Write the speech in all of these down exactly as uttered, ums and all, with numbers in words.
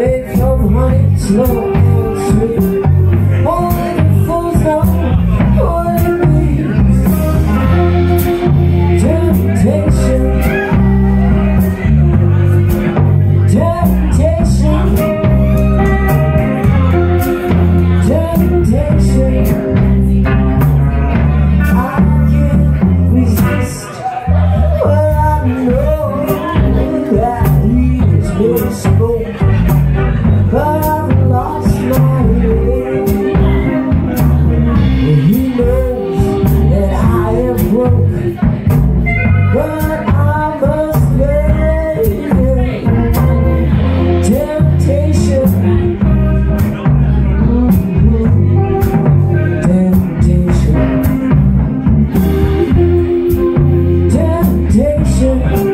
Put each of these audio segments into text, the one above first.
made from honey, slow and sweet. Only the fools know what it means. Temptation, temptation, temptation. I can't resist. Well, I know that he is very slow, but I've lost my way. He knows that I am broke, but I must pay. Temptation, temptation, temptation.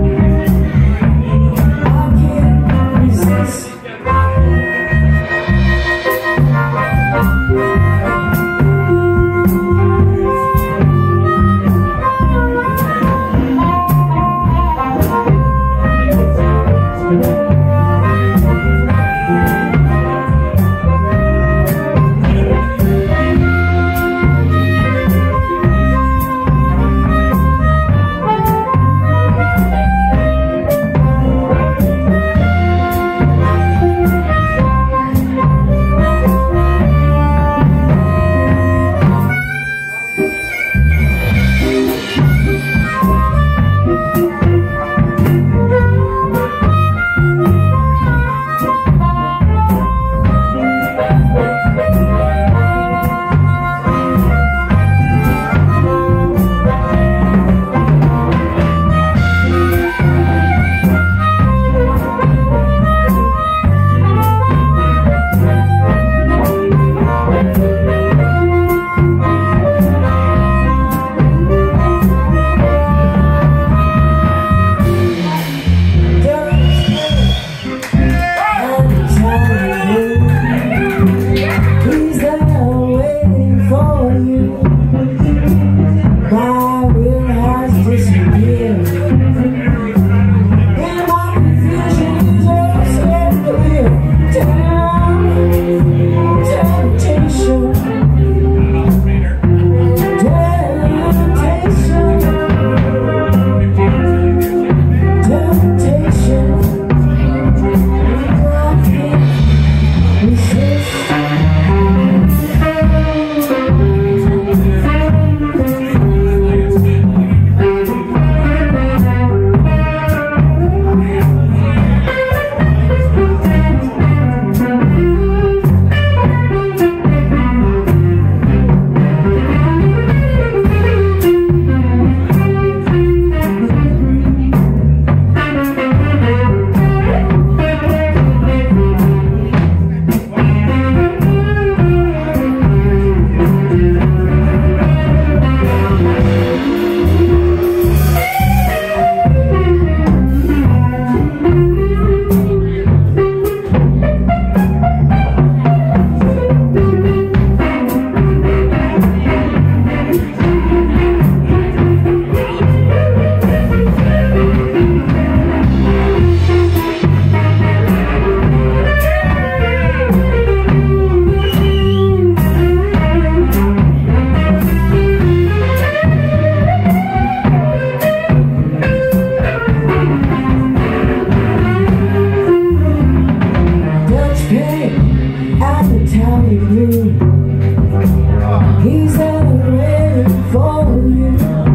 He's there waiting for you.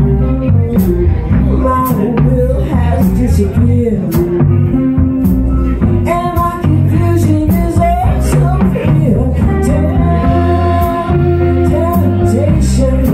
My will has disappeared, and my confusion is also clear. Temptation.